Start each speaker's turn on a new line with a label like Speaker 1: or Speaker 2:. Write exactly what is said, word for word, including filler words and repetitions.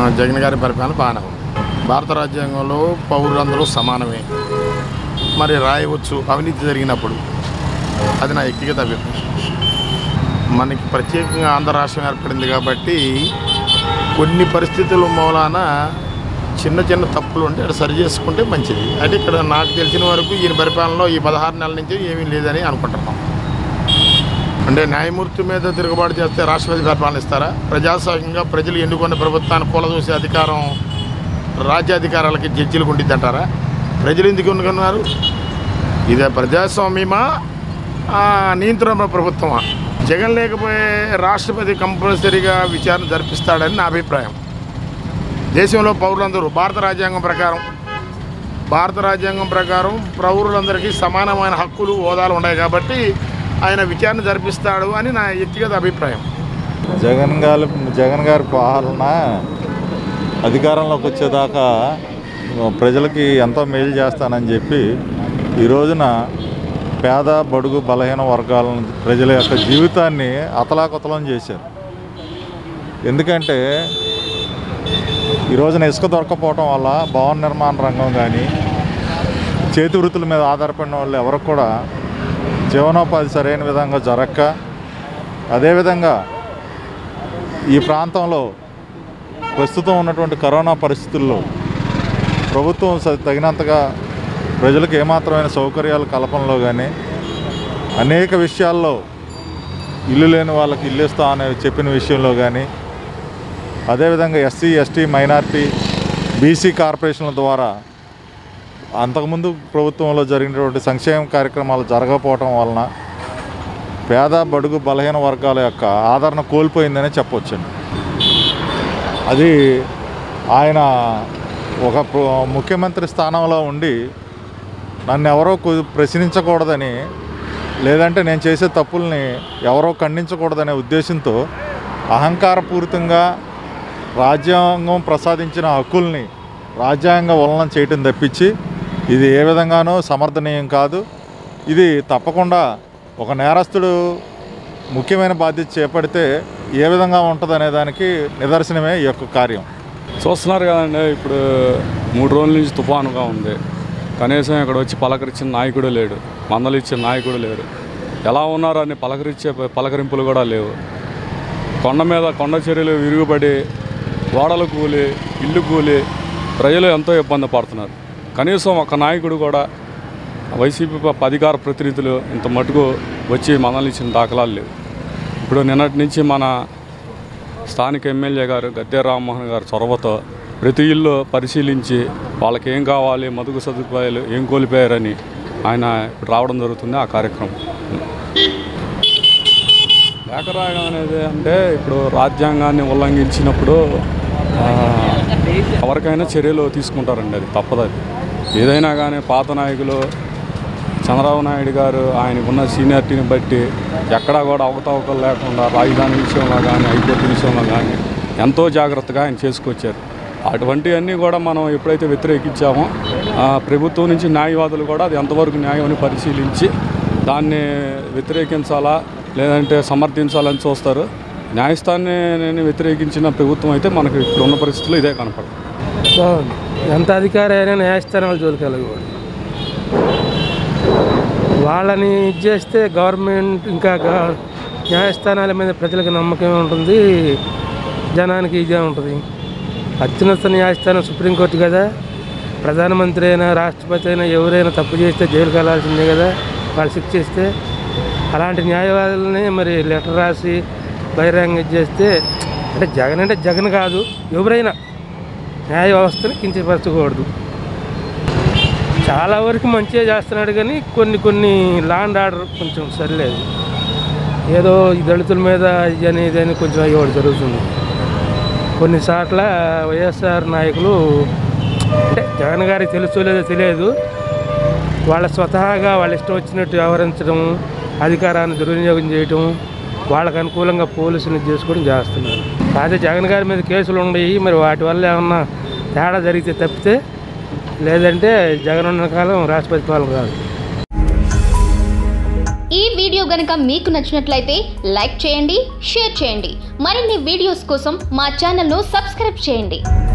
Speaker 1: జగన్ గారి పరిపాలన బాగానే ఉంది. భారత రాజ్యాంగంలో పౌరులందరూ సమానమే, మరి రాయవచ్చు అవినీతి జరిగినప్పుడు. అది నా వ్యక్తిగత అభిప్రాయం. మనకి ప్రత్యేకంగా ఆంధ్ర రాష్ట్రం ఏర్పడింది కాబట్టి కొన్ని పరిస్థితుల మూలాన చిన్న చిన్న తప్పులు ఉంటే అది సరి చేసుకుంటే మంచిది. అంటే ఇక్కడ నాకు తెలిసిన వరకు ఈయన పరిపాలనలో ఈ పదహారు నెలల నుంచి ఏమీ లేదని అనుకుంటున్నాం. అంటే న్యాయమూర్తి మీద తిరుగుబాటు చేస్తే రాష్ట్రపతి పరిపాలన ఇస్తారా? ప్రజాస్వామ్యంగా ప్రజలు ఎన్నుకున్న ప్రభుత్వాన్ని కూలదూసే అధికారం రాజ్యాధికారాలకి జడ్జీలకు ఉండిద్ది అంటారా? ప్రజలు ఎందుకు ఎన్నుకున్నారు? ఇదే ప్రజాస్వామ్యమా నియంత్రణ ప్రభుత్వమా? జగన్ లేకపోయే రాష్ట్రపతి కంపల్సరీగా విచారణ జరిపిస్తాడని నా అభిప్రాయం. దేశంలో పౌరులందరూ భారత రాజ్యాంగం ప్రకారం భారత రాజ్యాంగం ప్రకారం పౌరులందరికీ సమానమైన హక్కులు హోదాలు ఉన్నాయి కాబట్టి ఆయన విచారణ జరిపిస్తాడు అని నా వ్యక్తిగత అభిప్రాయం.
Speaker 2: జగన్ గారి జగన్ గారి పాలన అధికారంలోకి వచ్చేదాకా ప్రజలకి ఎంతో మేలు చేస్తానని చెప్పి ఈ రోజున పేద బడుగు బలహీన వర్గాలను ప్రజల యొక్క జీవితాన్ని అతలాకుతలం చేశారు. ఎందుకంటే ఈ రోజున ఇసుక దొరకపోవటం వల్ల భవన నిర్మాణ రంగం కానీ చేతి వృత్తుల మీద ఆధారపడిన వాళ్ళు ఎవరికి కూడా జీవనోపాధి సరైన విధంగా జరగక, అదేవిధంగా ఈ ప్రాంతంలో ప్రస్తుతం ఉన్నటువంటి కరోనా పరిస్థితుల్లో ప్రభుత్వం తగినంతగా ప్రజలకు ఏమాత్రమైన సౌకర్యాల కల్పనలో కానీ అనేక విషయాల్లో ఇల్లు లేని వాళ్ళకి ఇల్లు ఇస్తా అనే చెప్పిన విషయంలో కానీ, అదేవిధంగా ఎస్సీ ఎస్టీ మైనార్టీ బీసీ కార్పొరేషన్ల ద్వారా అంతకుముందు ప్రభుత్వంలో జరిగినటువంటి సంక్షేమ కార్యక్రమాలు జరగకపోవటం వలన పేద బడుగు బలహీన వర్గాల యొక్క ఆదరణ కోల్పోయిందనే చెప్పవచ్చండి. అది ఆయన ఒక ముఖ్యమంత్రి స్థానంలో ఉండి నన్ను ఎవరో ప్రశ్నించకూడదని, లేదంటే నేను చేసే తప్పుల్ని ఎవరో ఖండించకూడదనే ఉద్దేశంతో అహంకారపూరితంగా రాజ్యాంగం ప్రసాదించిన హక్కుల్ని రాజ్యాంగ ఉల్లంఘన చేయటం తప్పించి ఇది ఏ విధంగానూ సమర్థనీయం కాదు. ఇది తప్పకుండా ఒక నేరస్తుడు ముఖ్యమైన బాధ్యత చేపడితే ఏ విధంగా ఉంటుంది అనే దానికి నిదర్శనమే ఈ యొక్క కార్యం.
Speaker 3: చూస్తున్నారు కదండి, ఇప్పుడు మూడు రోజుల నుంచి తుఫానుగా ఉంది. కనీసం ఇక్కడ వచ్చి పలకరించిన నాయకుడు లేడు, మందలు ఇచ్చిన నాయకుడు లేరు. ఎలా ఉన్నారో అని పలకరించే పలకరింపులు కూడా లేవు. కొండ మీద కొండ చర్యలు విరుగుబడి ఓడలు కూలి ఇల్లు కూలి ప్రజలు ఎంతో ఇబ్బంది పడుతున్నారు. కనీసం ఒక నాయకుడు కూడా వైసీపీ అధికార ప్రతినిధులు ఇంత మటుకు వచ్చి మనల్ని ఇచ్చిన దాఖలాలు లేవు. ఇప్పుడు నిన్నటి నుంచి మన స్థానిక ఎమ్మెల్యే గారు గద్దె రామ్మోహన్ గారు చొరవతో ప్రతి ఇల్లు పరిశీలించి వాళ్ళకి ఏం కావాలి, మదుగు సదుపాయాలు ఏం కోల్పోయారని ఆయన ఇప్పుడు రావడం జరుగుతుంది. ఆ కార్యక్రమం లేఖ రాయడం అనేది అంటే ఇప్పుడు రాజ్యాంగాన్ని ఉల్లంఘించినప్పుడు ఎవరికైనా చర్యలు తీసుకుంటారండి, అది తప్పదు. అది ఏదైనా కానీ పాత నాయకులు చంద్రబాబు నాయుడు గారు ఆయనకున్న సీనియారిటీని బట్టి ఎక్కడా కూడా అవకతవకలు లేకుండా రాజధాని విషయంలో కానీ హైకోర్టు విషయంలో కానీ ఎంతో జాగ్రత్తగా ఆయన చేసుకొచ్చారు. అటువంటివన్నీ కూడా మనం ఎప్పుడైతే వ్యతిరేకించామో ప్రభుత్వం నుంచి న్యాయవాదులు కూడా అది ఎంతవరకు న్యాయం అని పరిశీలించి దాన్ని వ్యతిరేకించాలా లేదంటే సమర్థించాలని చూస్తారు. న్యాయస్థానాన్ని వ్యతిరేకించిన ప్రభుత్వం అయితే మనకు ఇప్పుడు ఉన్న పరిస్థితుల్లో ఇదే కనపడదు.
Speaker 4: ఎంత అధికారి అయినా న్యాయస్థానాలు జోలికెళ్ళకూడదు. వాళ్ళని ఇది చేస్తే గవర్నమెంట్ ఇంకా న్యాయస్థానాల మీద ప్రజలకు నమ్మకం ఉంటుంది, జనానికి ఇదే ఉంటుంది. అత్యున్నత న్యాయస్థానం సుప్రీంకోర్టు కదా, ప్రధానమంత్రి అయినా రాష్ట్రపతి అయినా ఎవరైనా తప్పు చేస్తే జైలుకి వెళ్ళాల్సిందే కదా, వాళ్ళు శిక్షిస్తే. అలాంటి న్యాయవాదులని మరి లెటర్ రాసి బహిరంగ చేస్తే అంటే జగన్ అంటే జగన్ కాదు, ఎవరైనా న్యాయ వ్యవస్థని కించపరచకూడదు. చాలా వరకు మంచిగా చేస్తున్నాడు కానీ కొన్ని కొన్ని లా అండ్ ఆర్డర్ కొంచెం సరిలేదు. ఏదో ఈ దళితుల మీద ఇది అని ఇది అని కొంచెం అయ్యేవాడు జరుగుతుంది. కొన్నిసార్లు వైఎస్ఆర్ నాయకులు అంటే జగన్ గారికి తెలుసో లేదో తెలియదు, వాళ్ళ స్వతహాగా వాళ్ళ ఇష్టం వచ్చినట్టు వ్యవహరించడం, అధికారాన్ని దుర్వినియోగం చేయటం, వాళ్ళకు అనుకూలంగా పోలీసులు చేసుకోవడం చేస్తున్నారు. అదే జగన్ గారి మీద కేసులు ఉన్నాయి, మరి వాటి వల్ల ఏమన్నా తేడా జరిగితే తప్పితే, లేదంటే జగన్ ఉన్న కాలం రాష్ట్రపతి పాలన కాదు.
Speaker 5: ఈ వీడియో గనుక మీకు నచ్చినట్లయితే లైక్ చేయండి, షేర్ చేయండి. మరిన్ని వీడియోస్ కోసం మా ఛానల్ను సబ్స్క్రైబ్ చేయండి.